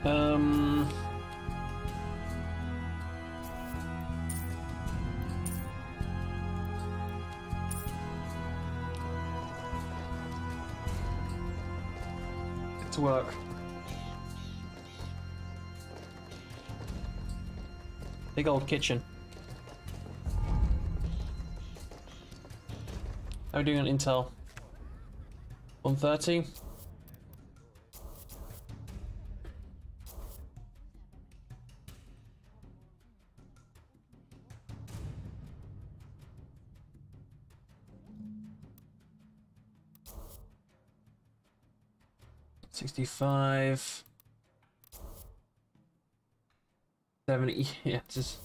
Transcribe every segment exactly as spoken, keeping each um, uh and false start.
Um. Get to work. Big old kitchen. How are we doing on Intel? one thirty? sixty-five. seventy, yeah, just...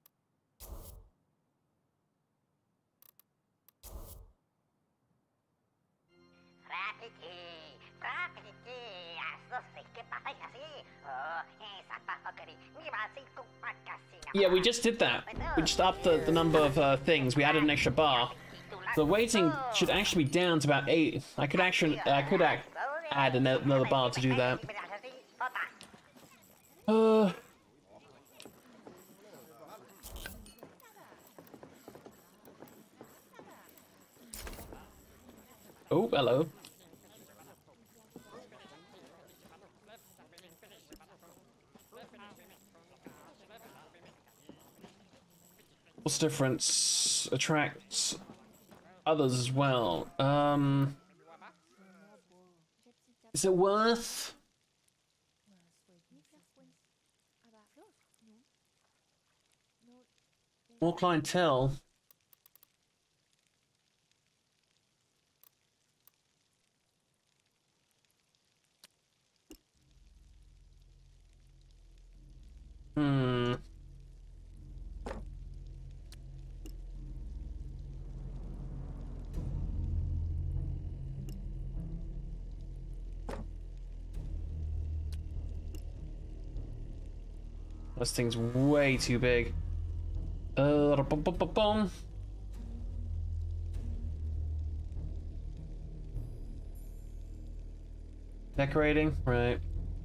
Yeah, we just did that. We just upped the, the number of uh, things. We added an extra bar. The waiting should actually be down to about eight. I could actually, I could act, add another bar to do that. Uh... Oh, hello. What's the difference? Attracts others as well. Um, is it worth? More clientele. Hmm. This thing's way too big. Uh, bum, bum, bum, bum. Decorating, right.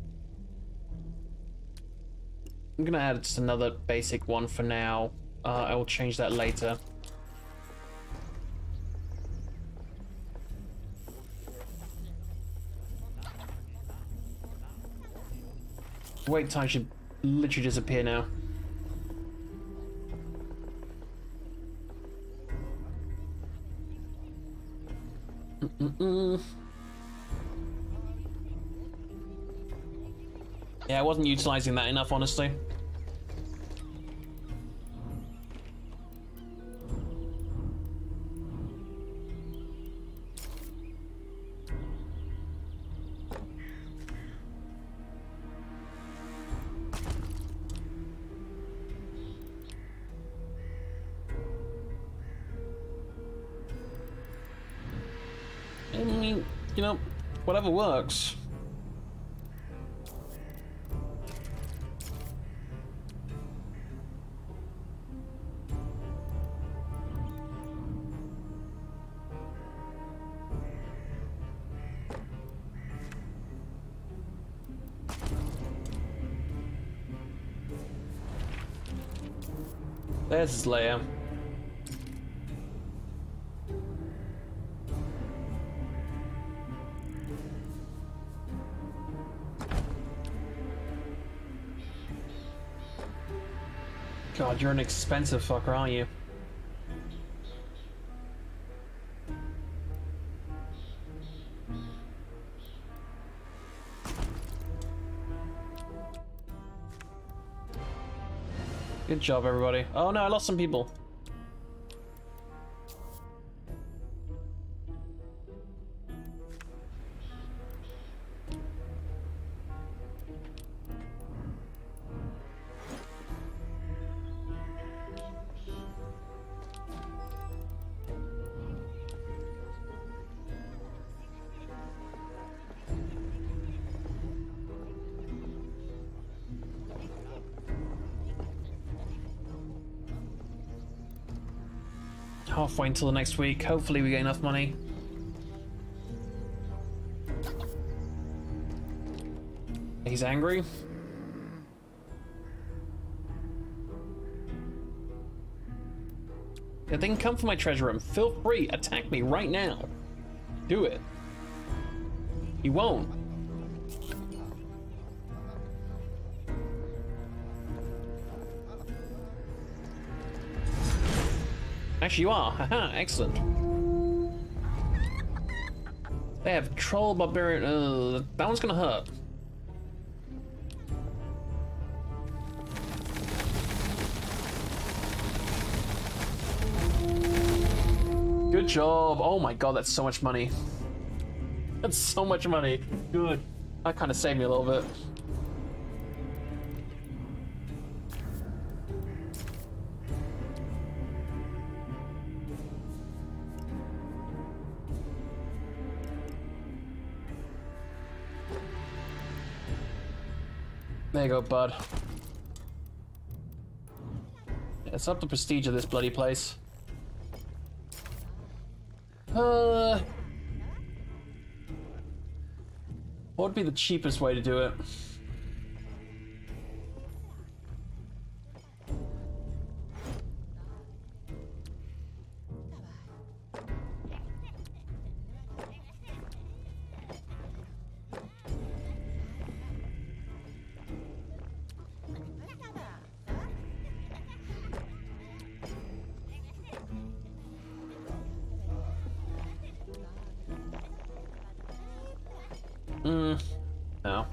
I'm gonna add just another basic one for now. Uh, I will change that later. Wait time should literally disappear now. Mm-mm-mm. Yeah, I wasn't utilizing that enough, honestly. I mean, you know, whatever works. There's his layer. God, you're an expensive fucker, aren't you? Good job, everybody. Oh no, I lost some people. Halfway until the next week. Hopefully we get enough money. He's angry. If they can come for my treasure room, feel free, attack me right now. Do it. You won't. Actually, you are. Haha, excellent. They have troll barbarian. Uh, that one's gonna hurt. Good job. Oh my god, that's so much money. That's so much money. Good. That kind of saved me a little bit. There you go, bud. It's up the prestige of this bloody place. Uh, what would be the cheapest way to do it? Hmm. No.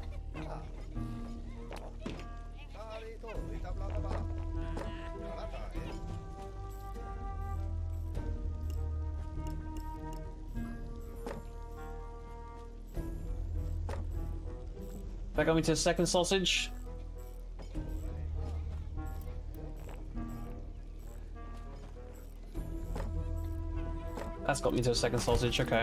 That got me to the second sausage. That's got me to a second sausage, okay.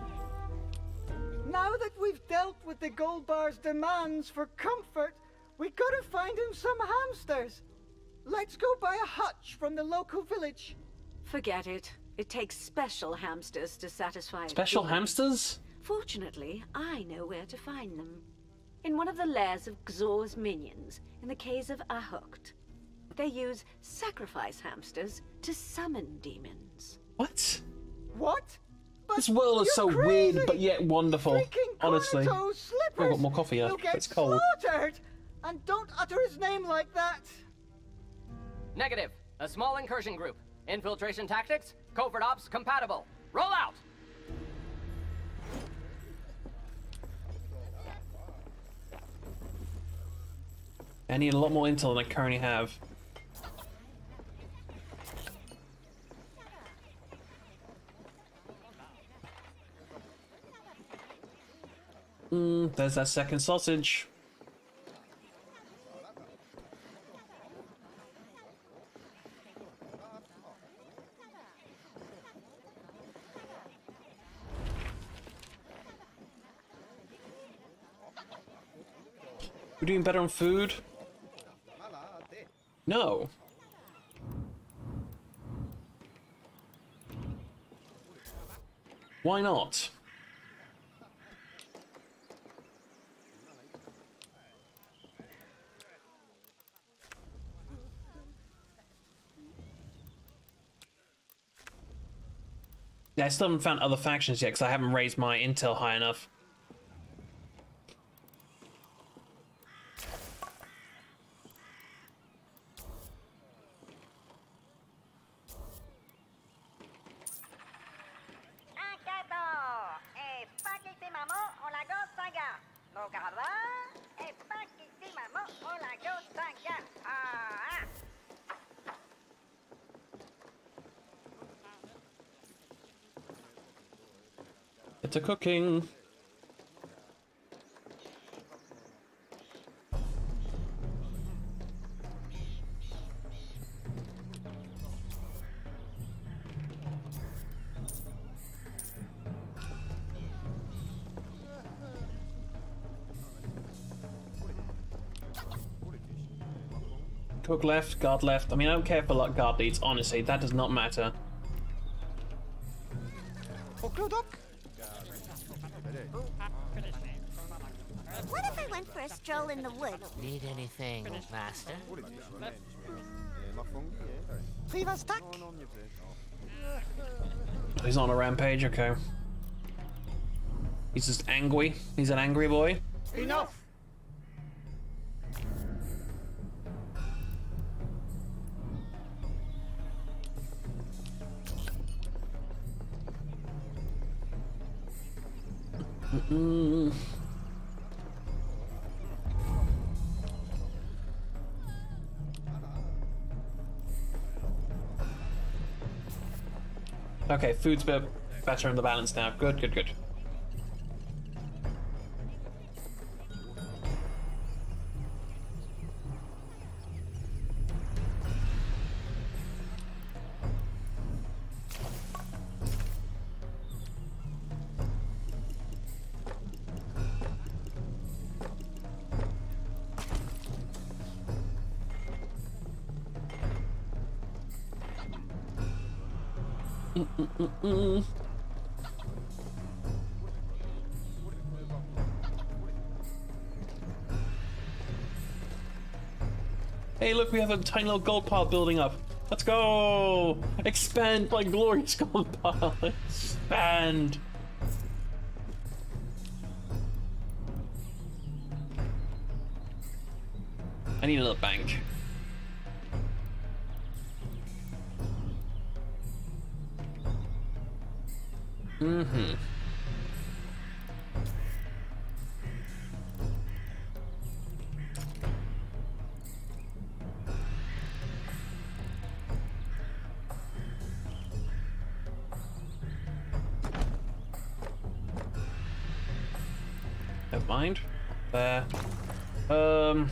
Now that we've dealt with the gold bar's demands for comfort, we gotta find him some hamsters. Let's go buy a hutch from the local village. Forget it. It takes special hamsters to satisfy Special humans. hamsters? Fortunately, I know where to find them. In one of the lairs of Xor's minions, in the caves of Ahukt. They use sacrifice hamsters to summon demons. What? What? But This world is you're so crazy. weird, but yet wonderful. Freaking Honestly. Cornetto Oh, slippers. I've got more coffee here. He'll get It's cold. slaughtered. And don't utter his name like that. Negative. A small incursion group. Infiltration tactics, covert ops compatible. Roll out! I need a lot more intel than I currently have. Mm, there's that second sausage. We're doing better on food? No. Why not? Yeah, I still haven't found other factions yet because I haven't raised my intel high enough. To cooking. Cook left, guard left. I mean, I don't care for like guard leads, honestly, that does not matter. What if I went for a stroll in the woods? Need anything, Master? He's on a rampage, okay. He's just angry. He's an angry boy. Enough! Mm-mm. Okay, food's a bit better in the balance now. Good, good, good. Mm-mm-mm-mm. Hey, look, we have a tiny little gold pile building up. Let's go! Expand my glorious gold pile. Expand! I need another bank. Mm-hmm. Never mind. There. Um...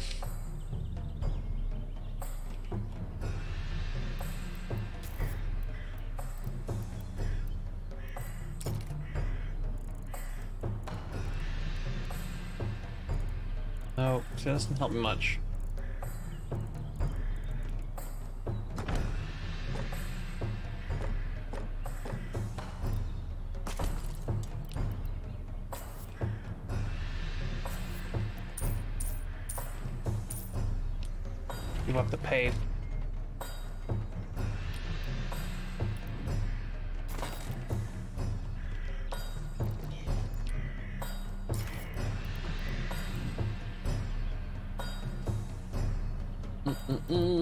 No, see, that doesn't help me much. You have to pay. Mm-mm-mm.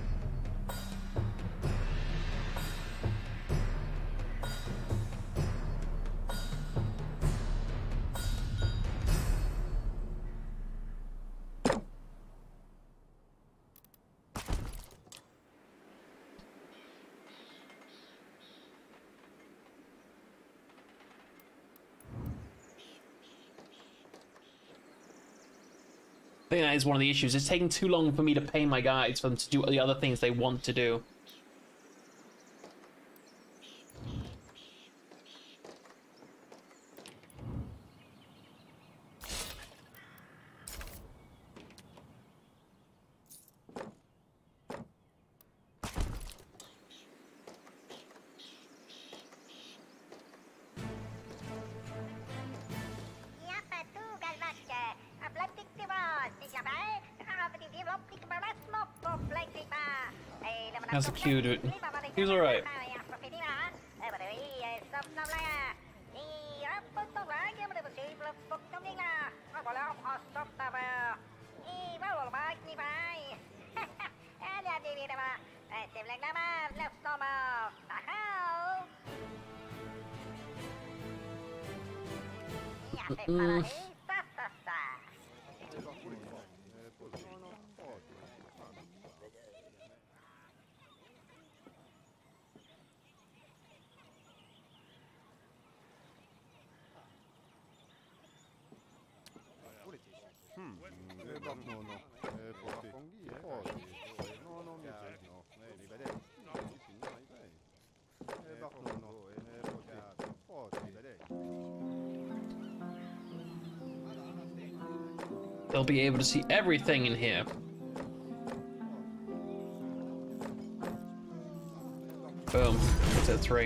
I think that is one of the issues. It's taking too long for me to pay my guys for them to do the other things they want to do. How's the Q do it? He's alright. Mm. They'll be able to see everything in here. Boom. It's at three.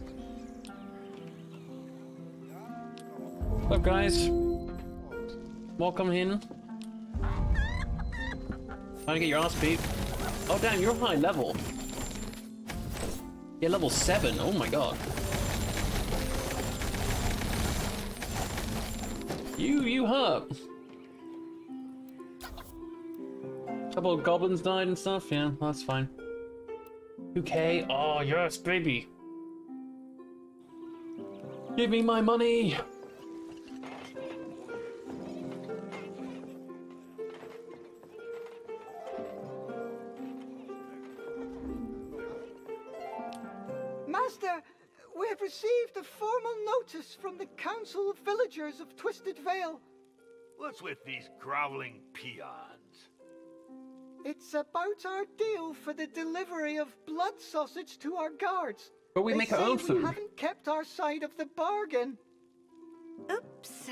What's up, guys? Welcome in. Trying to get your ass beat. Oh damn, you're high level. Yeah, level seven. Oh my god. You, you hurt. Couple of goblins died and stuff. Yeah, that's fine. two K. Oh yes, baby. Give me my money. Master, we have received a formal notice from the Council of Villagers of Twisted Vale. What's with these groveling peons? It's about our deal for the delivery of blood sausage to our guards. But we They make our say own we food. haven't kept our side of the bargain. Oops.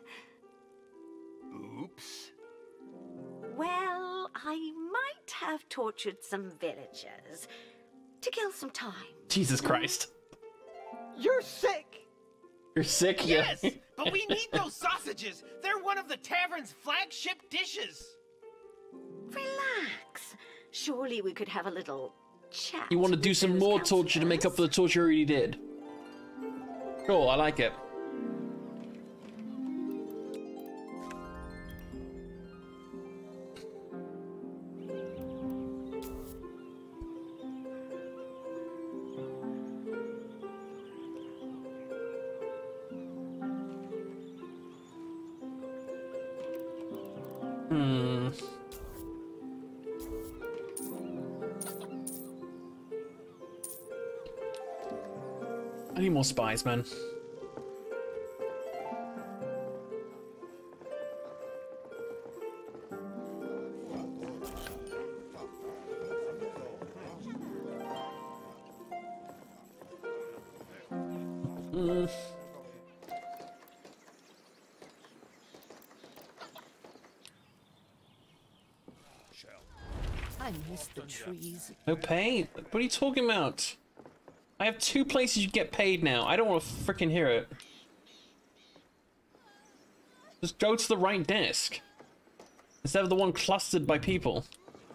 Oops. Well, I might have tortured some villagers to kill some time. Jesus Christ. You're sick! You're sick? Yes, Yeah. but we need those sausages. They're one of the tavern's flagship dishes. Relax. Surely we could have a little chat. You want to do with some those more torture to make up for the torture you already did. Cool, I like it. Hmm. I need more spies, man. Mm. I miss the trees. No pay? What are you talking about? I have two places you get paid now. I don't want to freaking hear it. Just go to the right desk. Instead of the one clustered by people.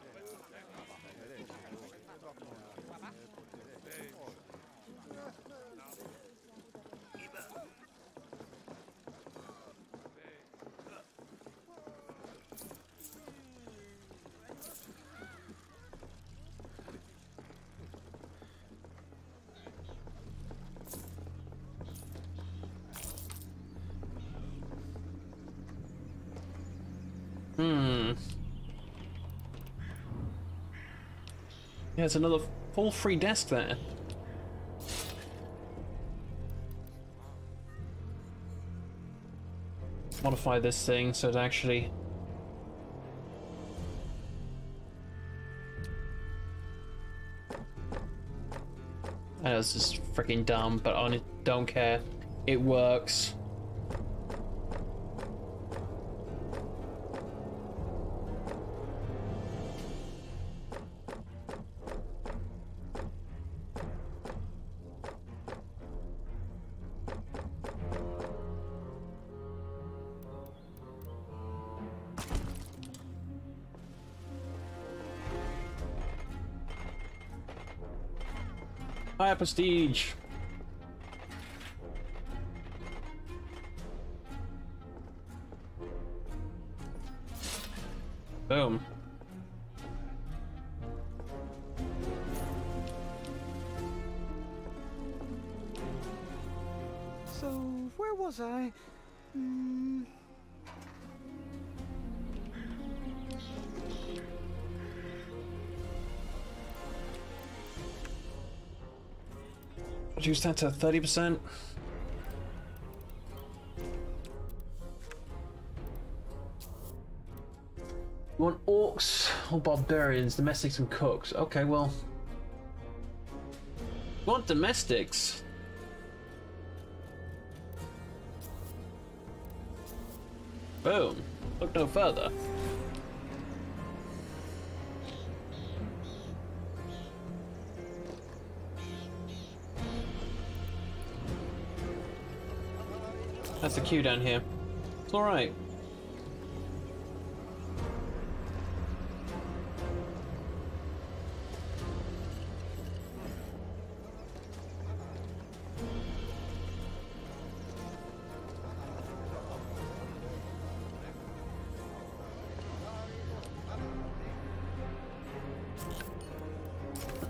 Hmm. Yeah, there's another full free desk there. Modify this thing so it actually... I know this is freaking dumb, but I don't care. It works. Higher prestige. Boom. So, where was I? Hmm... Reduce that to thirty percent. You want orcs or barbarians, domestics and cooks? Okay, well. You want domestics? Boom. Look no further. That's the queue down here. It's alright.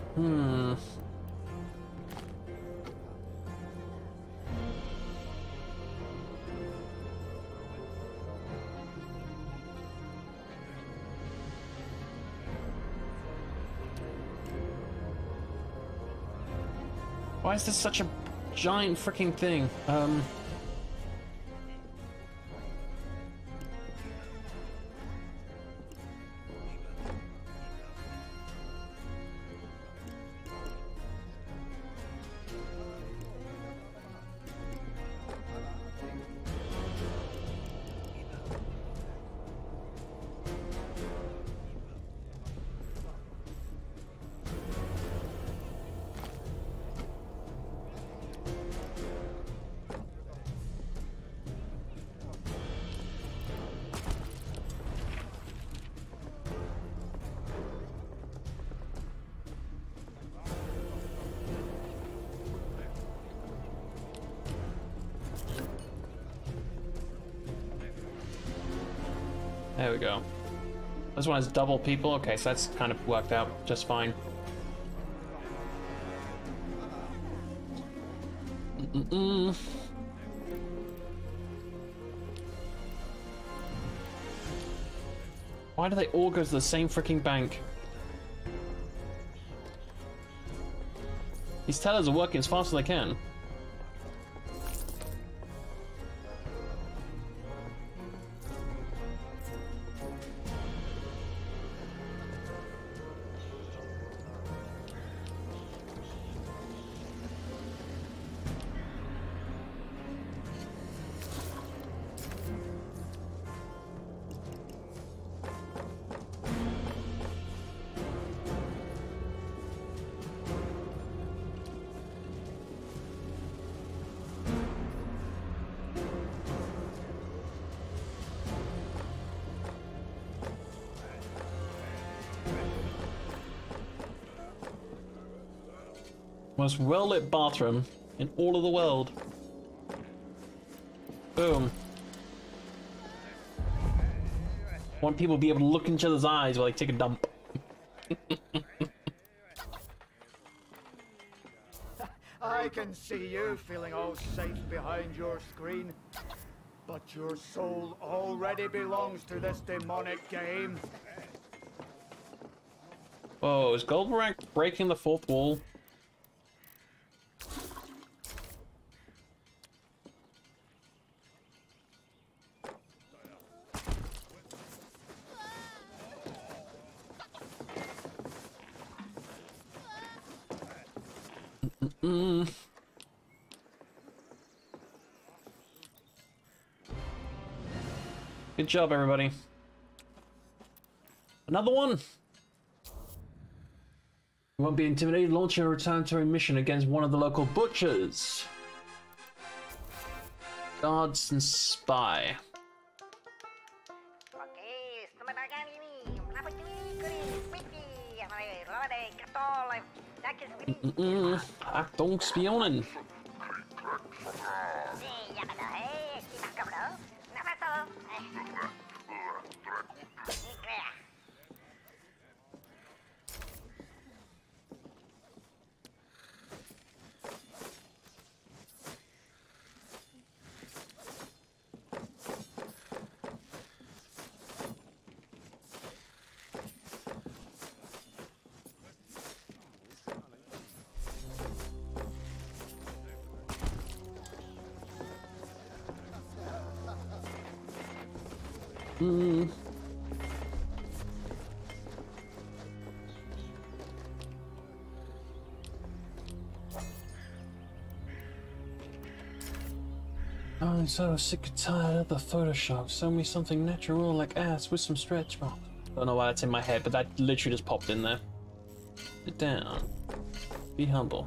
Hmm. Why is this such a giant freaking thing? Um. There we go. This one has double people. Okay, so that's kind of worked out just fine. Mm-mm. Why do they all go to the same freaking bank? These tellers are working as fast as they can. Most well-lit bathroom in all of the world. Boom. Want people to be able to look in each other's eyes while they take a dump. I can see you feeling all safe behind your screen. But your soul already belongs to this demonic game. Whoa, is Goldorak breaking the fourth wall? Mm. Good job, everybody. Another one. You won't be intimidated. Launching a retaliatory mission against one of the local butchers. Guards and spy. Mm-mm. Achtung, Spionen. Mm. I'm so sick and tired of the Photoshop. Show me something natural like ass with some stretch marks. Don't know why that's in my head, but that literally just popped in there. Sit down. Be humble.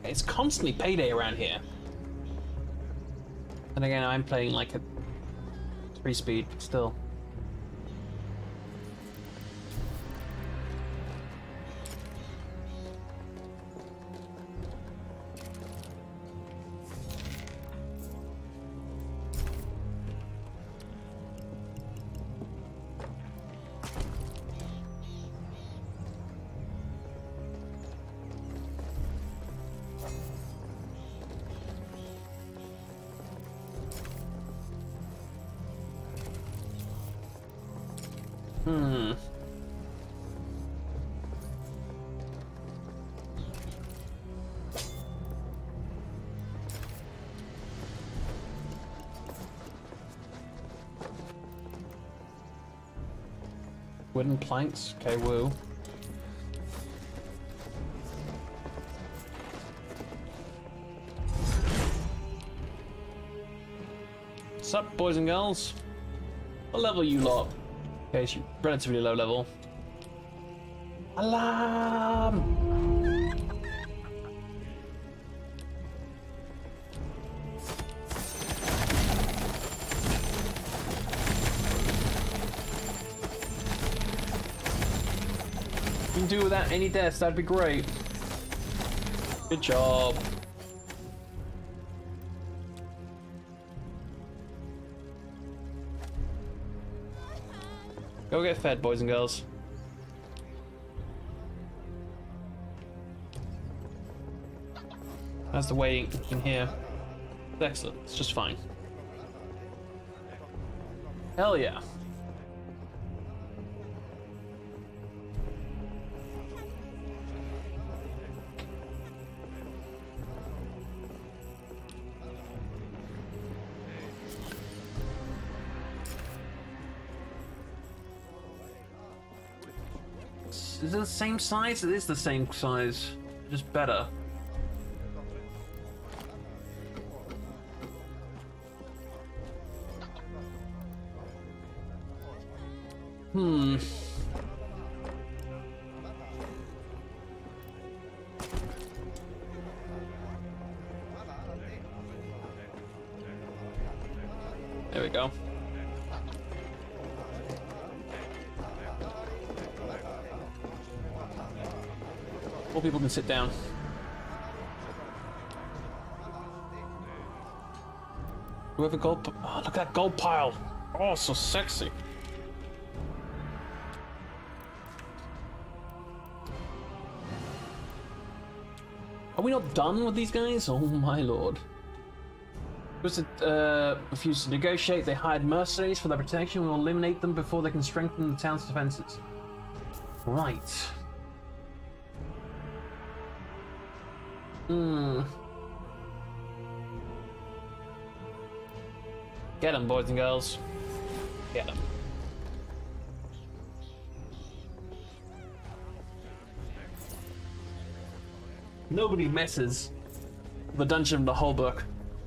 It's constantly payday around here. And again, I'm playing like a three speed still. Hmm. Wooden planks. Okay, woo. What's up, boys and girls? What level are you lot? Okay, she's relatively low level. Alarm! You can do without any deaths, that'd be great. Good job. Go get fed, boys and girls. That's the waiting in here. It's excellent. It's just fine. Hell yeah. Is it the same size? It is the same size, just better. Hmm. There we go. More people can sit down. Whoever gold. Oh, look at that gold pile. Oh, so sexy. Are we not done with these guys? Oh my lord. Was it uh, refused to negotiate? They hired mercenaries for their protection. We will eliminate them before they can strengthen the town's defenses. Right. Hmm. Get them, boys and girls. Get them. Nobody messes with the dungeon of the whole book.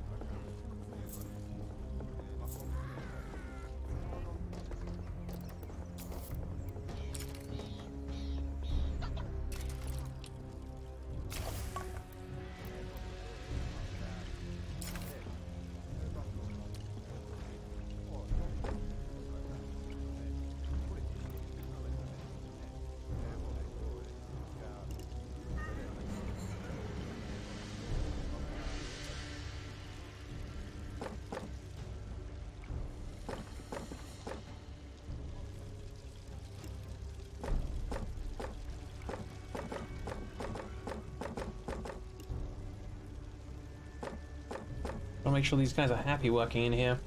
I'll make sure these guys are happy working in here.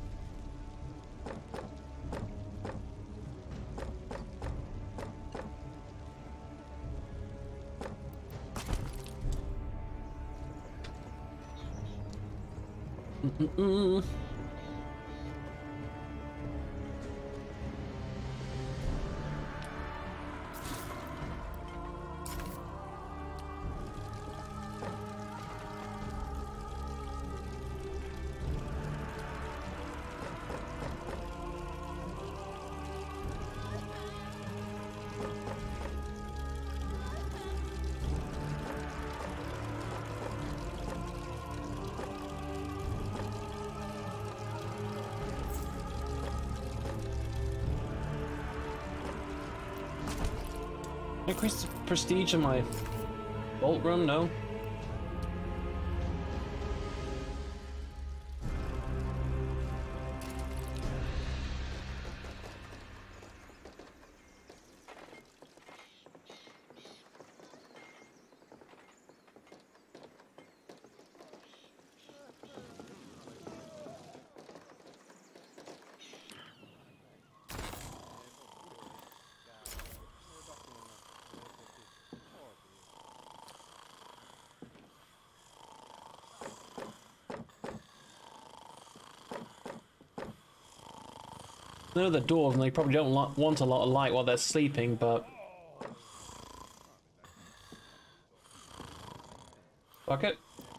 Mm-mm-mm. Increase the prestige of my vault room? No. They're the dwarves and they probably don't want a lot of light while they're sleeping, but... Fuck it.